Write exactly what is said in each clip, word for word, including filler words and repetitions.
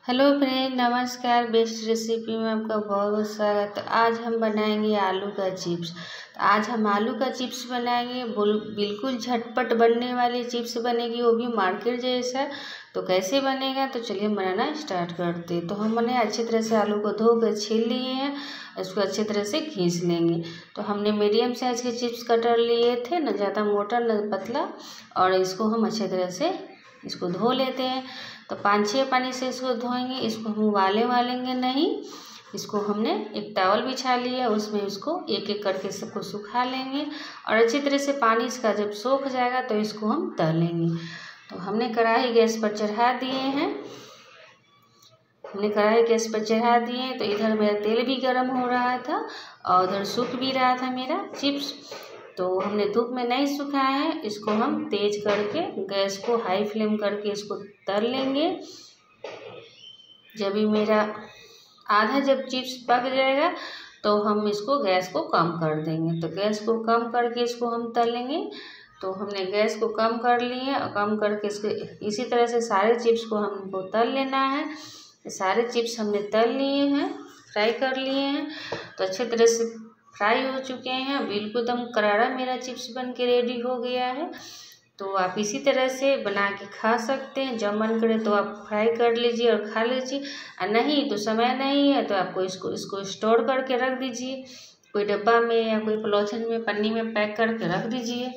Hello friend, नमस्कार। Best recipe में आपका बहुत बहुत स्वागत। तो आज हम बनाएंगे आलू का चिप्स। तो आज हम आलू का चिप्स बनाएंगे। बिल्कुल झटपट बनने वाली चिप्स बनेगी, वो भी मार्केट जैसा। तो कैसे बनेगा, तो चलिए हम बनाना स्टार्ट करते हैं। तो हमने अच्छी तरह से आलू को धो कर छील लिए हैं, इसको अच्छी तरह से खींच लेंगे। तो हमने मीडियम साइज़ के चिप्स कटर लिए थे, न ज़्यादा मोटा न पतला। और इसको हम अच्छी तरह से इसको धो लेते हैं। तो पाँच छः पानी से इसको धोएंगे। इसको हम उबाले वालेंगे नहीं। इसको हमने एक टॉवल बिछा लिया, उसमें इसको एक एक करके सबको सुखा लेंगे। और अच्छी तरह से पानी इसका जब सूख जाएगा तो इसको हम तल लेंगे। तो हमने कढ़ाई गैस पर चढ़ा दिए हैं हमने कढ़ाई गैस पर चढ़ा दिए हैं। तो इधर मेरा तेल भी गर्म हो रहा था और उधर सूख भी रहा था मेरा चिप्स। तो हमने धूप में नहीं सुखाया है, इसको हम तेज करके गैस को हाई फ्लेम करके इसको तल लेंगे। जब भी मेरा आधा जब चिप्स पक जाएगा तो हम इसको गैस को कम कर देंगे। तो गैस को कम करके इसको हम तलेंगे। तो हमने गैस को कम कर लिए और कम करके इसको इसी तरह से सारे चिप्स को हमको तल लेना है। सारे चिप्स हमने तल लिए हैं, फ्राई कर लिए हैं। तो अच्छे तरह से फ्राई हो चुके हैं, बिल्कुल एकदम करारा मेरा चिप्स बन के रेडी हो गया है। तो आप इसी तरह से बना के खा सकते हैं। जब मन करे तो आप फ्राई कर लीजिए और खा लीजिए, और नहीं तो समय नहीं है तो आपको इसको इसको स्टोर करके रख दीजिए, कोई डब्बा में या कोई पॉलीथिन में पन्नी में पैक करके रख दीजिए।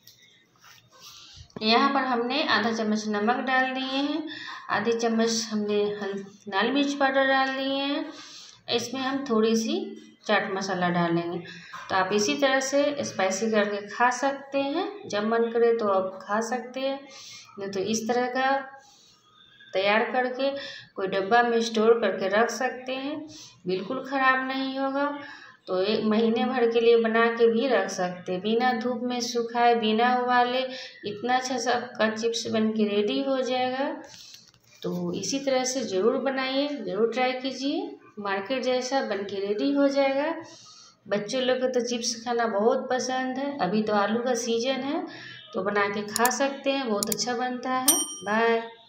यहाँ पर हमने आधा चम्मच नमक डाल दिए हैं, आधी चम्मच हमने लाल मिर्च पाउडर डाल दिए हैं। इसमें हम थोड़ी सी चाट मसाला डालेंगे। तो आप इसी तरह से स्पाइसी करके खा सकते हैं, जब मन करे तो आप खा सकते हैं। नहीं तो इस तरह का तैयार करके कोई डब्बा में स्टोर करके रख सकते हैं, बिल्कुल ख़राब नहीं होगा। तो एक महीने भर के लिए बना के भी रख सकते हैं, बिना धूप में सुखाए, बिना उबाले। इतना अच्छा सा आपका चिप्स बन के रेडी हो जाएगा। तो इसी तरह से ज़रूर बनाइए, ज़रूर ट्राई कीजिए। मार्केट जैसा बन के रेडी हो जाएगा। बच्चों लोग को तो चिप्स खाना बहुत पसंद है। अभी तो आलू का सीजन है, तो बना के खा सकते हैं, बहुत अच्छा बनता है। बाय।